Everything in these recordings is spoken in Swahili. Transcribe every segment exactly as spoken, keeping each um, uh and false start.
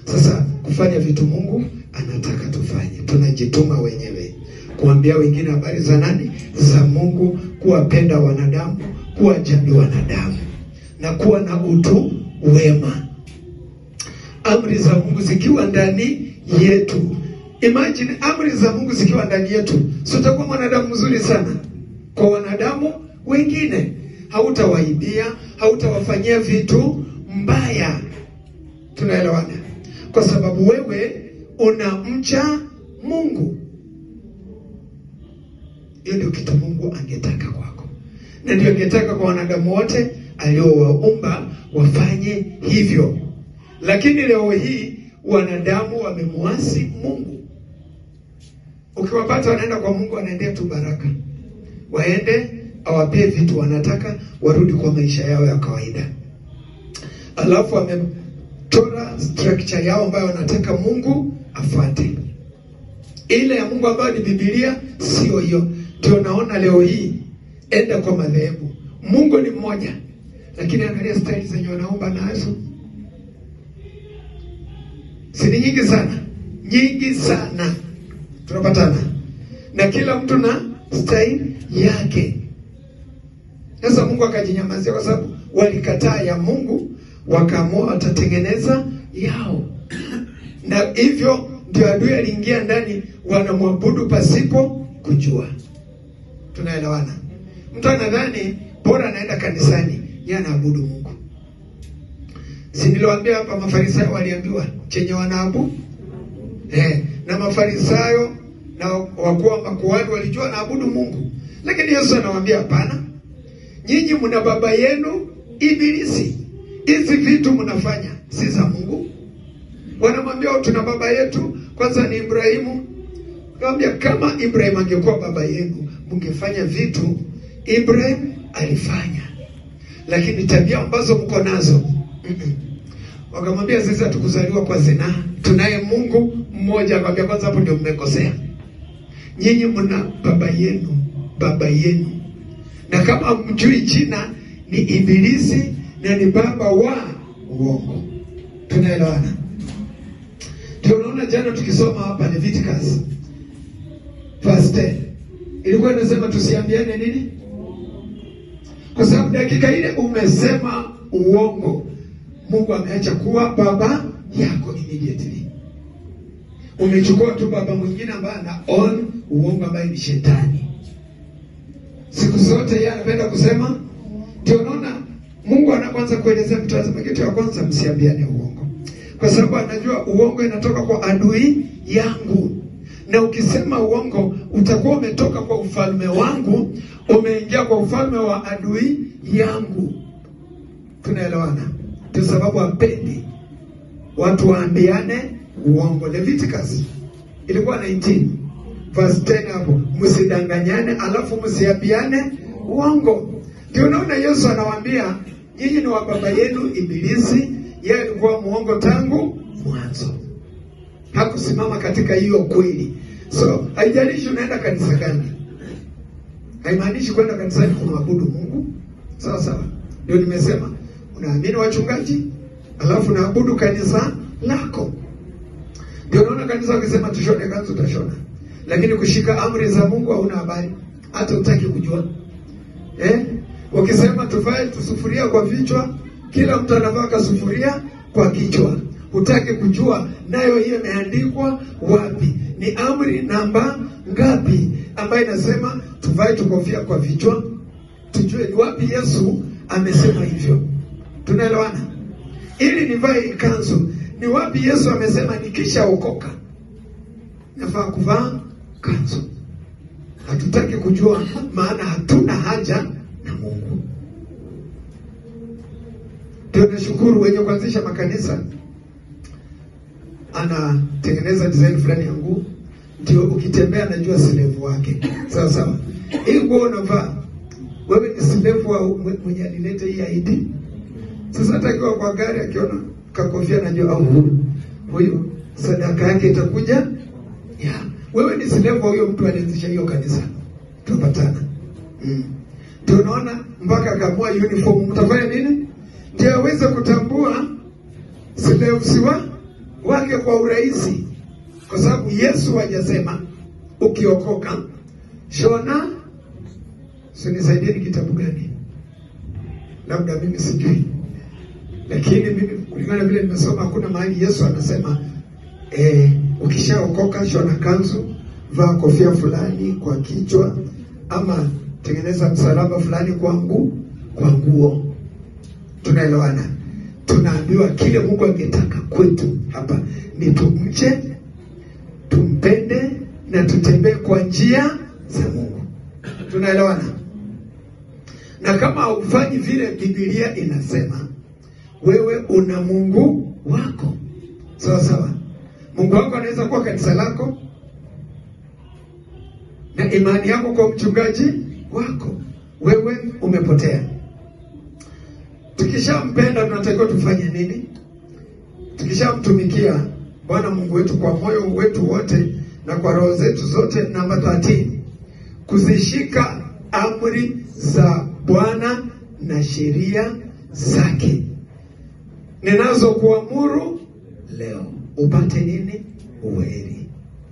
Sasa kufanya vitu Mungu anataka tufanye, tunajituma wenyewe kuambia wengine habari za nani? Za Mungu, kuwapenda wanadamu, kuwajali wanadamu na kuwa na utu wema. Amri za Mungu zikiwa ndani yetu. Imagine amri za Mungu zikiwa ndani yetu. So utakuwa mwanadamu mzuri sana kwa wanadamu wengine. Hautawaibia, hautawafanyia vitu mbaya. Tunaelewana? Kwa sababu wewe unamcha Mungu. Hiyo ndio kitu Mungu angetaka kwako. Na ndio angetaka kwa wanadamu wote aliowaumba wafanye hivyo. Lakini leo hii wanadamu wamemuasi Mungu. Ukiwapata wanaenda kwa Mungu, wanaendea tu baraka. Waende awapee vitu wanataka, warudi kwa maisha yao ya kawaida. Alafu wamechora structure yao ambayo wanataka Mungu afuate. Ile ya Mungu ambayo ni Biblia sio hiyo. Ndio naona leo hii enda kwa madhehebu. Mungu ni mmoja, lakini angalia style zenye wanaomba nazo. Si nyingi sana, nyingi sana. Tunapatana. Na kila mtu na style yake. Sasa Mungu akajinyamazia kwa sababu walikataa ya Mungu, wakaamua watatengeneza yao. Na hivyo ndio adui aliingia ndani, wanamwabudu pasipo kujua. Tunaelewana? Mtu anadhani bora anaenda kanisani, yeye anaabudu Mungu. Si niliwaambia hapa Mafarisayo waliambiwa chenye wanaabudu? Eh, na Mafarisayo na wakuu wa makuhani walijua naabudu Mungu. Lakini Yesu anawaambia hapana. Nyinyi mna baba yenu Ibilisi. Hizi vitu mnafanya si za Mungu. Wanamwambia tuna baba yetu kwanza ni Ibrahimu. Kaambia kama Ibrahimu angekuwa baba yenu, mngefanya vitu Ibrahim alifanya. Lakini tabia ambazo mko nazo. Mm -mm. Wakamwambia sisi hatukuzaliwa kwa zina. Tunaye Mungu mmoja. Akamwambia kwanza hapo ndio mmekosea. Nyinyi mna baba yenu, baba yenu. Na kama mjui jina ni Ibilisi na ni baba wa uongo. Tunaelewana? Ndio unaona jana tukisoma hapa Leviticus verse ten. Ilikuwa inasema tusiambiane nini? Kwa sababu dakika ile umesema uongo, Mungu ameacha kuwa baba yako immediately. Umechukua tu baba mwingine ambaye ana on uongo ambaye ni shetani. Siku zote yeye anapenda kusema. Ndio unaona Mungu anaanza kuelezea mtu lazima kitu ya kwanza msiambiane uongo. Kwa sababu anajua uongo inatoka kwa adui yangu. Na ukisema uongo utakuwa umetoka kwa ufalme wangu, umeingia kwa ufalme wa adui yangu. Tunaelewana? Kwa sababu hapendi watu waambiane uongo. Leviticus ilikuwa nineteen verse ten hapo, msidanganyane alafu msiambiane uongo. Ndio unaona Yesu anawaambia nyinyi ni wa baba yenu Ibilisi, yeye alikuwa muongo tangu mwanzo. Hakusimama katika hiyo kweli. So, haijalishi unaenda kanisa gani. Haimaanishi kwenda kanisani kumwabudu Mungu. Sawa sawa. Ndio nimesema, unaamini wachungaji, alafu unaabudu kanisa lako. Ndio unaona kanisa wakisema tushone kanzu utashona. Lakini kushika amri za Mungu hauna habari. Hata hutaki kujua. Eh? Wakisema tuvae tusufuria kwa vichwa, kila mtu anavaa kasufuria kwa kichwa. Hutaki kujua nayo hiyo imeandikwa wapi? Ni amri namba ngapi ambayo inasema tuvae tukofia kwa vichwa? Tujue ni wapi Yesu amesema hivyo. Tunaelewana? Ili nivae kanzu, ni wapi Yesu amesema nikishaokoka nafaa kuvaa kanzu? Hatutaki kujua, maana hatuna haja na Mungu. Tunashukuru wenye kuanzisha makanisa anatengeneza design fulani ya nguo, ndio ukitembea najua silevu wake. Sawa sawa. Hii nguo unavaa wewe ni silevu wa mwenye alileta hii I D. Sasa atakiwa kwa gari akiona kakofia najua au huyo sadaka yake itakuja. Yeah. Wewe ni silevu huyo mtu alianzisha hiyo kanisa. Tupatana. Mm. Tunaona mpaka akamua uniform mtafanya nini? Ndio aweze kutambua silevu siwa wake kwa urahisi, kwa sababu Yesu hajasema ukiokoka shona. Sinisaidie ni kitabu gani? Labda mimi sijui. Lakini mimi kulingana vile nimesoma hakuna mahali Yesu anasema eh ukishaokoka shona kanzu, vaa kofia fulani kwa kichwa, ama tengeneza msalaba fulani kwa nguo kwa nguo. Tunaelewana? Tunaambiwa kile Mungu angetaka kwetu hapa ni tumche, tumpende na tutembee kwa njia za Mungu. Tunaelewana? Na kama haufanyi vile Biblia inasema, wewe una Mungu wako. Sawa sawa. Mungu wako anaweza kuwa kanisa lako na imani yako kwa mchungaji wako. Wewe umepotea. Tukishampenda tunatakiwa tufanye nini? Tukishamtumikia Bwana Mungu wetu kwa moyo wetu wote na kwa roho zetu zote. Namba thelathini, kuzishika amri za Bwana na sheria zake ninazo kuamuru leo upate nini? Uheri.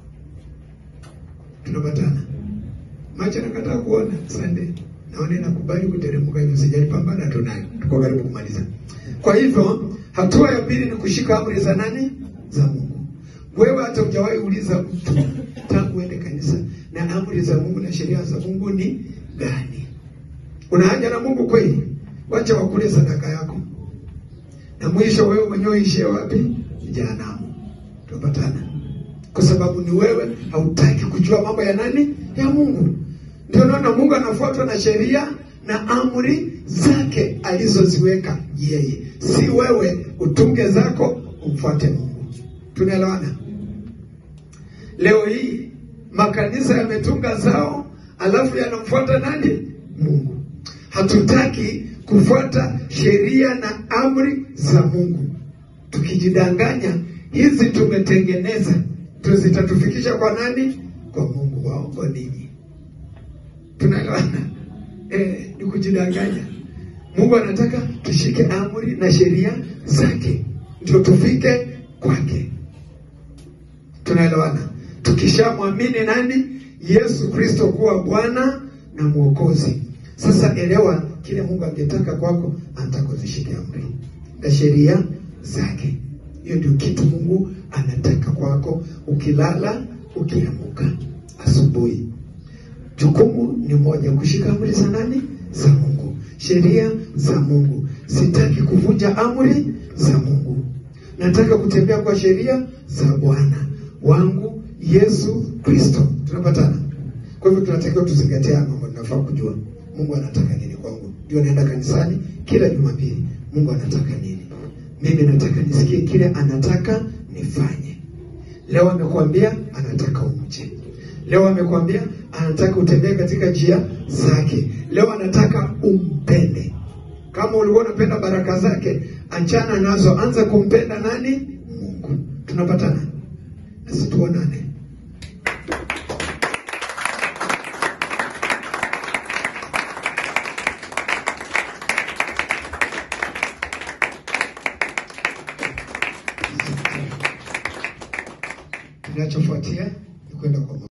Tunapatana? Macho nakataa kuona. Asante. Naona nakubali kuteremka hivyo, sijalipambana tunayo. Tuko karibu kumaliza. Kwa hivyo hatua ya pili ni kushika amri za nani? Za Mungu. Wewe hata hujawahi uliza mtu tangu uende kanisa, na amri za Mungu na sheria za Mungu ni gani? Una haja na Mungu kweli? Wacha wakule sadaka yako, na mwisho wewe mwenyewe ishie wapi? Jehanamu. Tupatana? Kwa sababu ni wewe hautaki kujua mambo ya nani? Ya Mungu. Ndio naona Mungu anafuatwa na sheria na amri zake alizoziweka yeye, si wewe utunge zako umfuate Mungu. Tunaelewana? Leo hii makanisa yametunga zao alafu yanamfuata nani? Mungu. Hatutaki kufuata sheria na amri za Mungu. Tukijidanganya hizi tumetengeneza, tuzitatufikisha kwa nani? Kwa Mungu. Waongo nini? Tunaelewana? Eh, ni kujidanganya. Mungu anataka tushike amri na sheria zake ndio tufike kwake. Tunaelewana? Tukishamwamini nani? Yesu Kristo kuwa Bwana na Mwokozi. Sasa elewa kile Mungu angetaka kwako, anataka uzishike amri na sheria zake. Hiyo ndio kitu Mungu anataka kwako, ukilala, ukiamka asubuhi. Jukumu ni moja, kushika amri za nani? Za Mungu. Sheria za Mungu. Sitaki kuvunja amri za Mungu. Nataka kutembea kwa sheria za Bwana wangu Yesu Kristo. Tunapatana? Kwa hivyo tunatakiwa tuzingatie mambo tunafaa kujua. Mungu anataka nini kwangu? Ndio naenda kanisani kila Jumapili. Mungu anataka nini? Mimi nataka nisikie kile anataka nifanye. Leo amekwambia anataka umche. Leo amekwambia anataka utembee katika njia zake. Leo anataka umpende. Kama ulikuwa unapenda baraka zake, achana nazo, anza kumpenda nani? Mungu. Tunapatana? Nasi tuonane. Kinachofuatia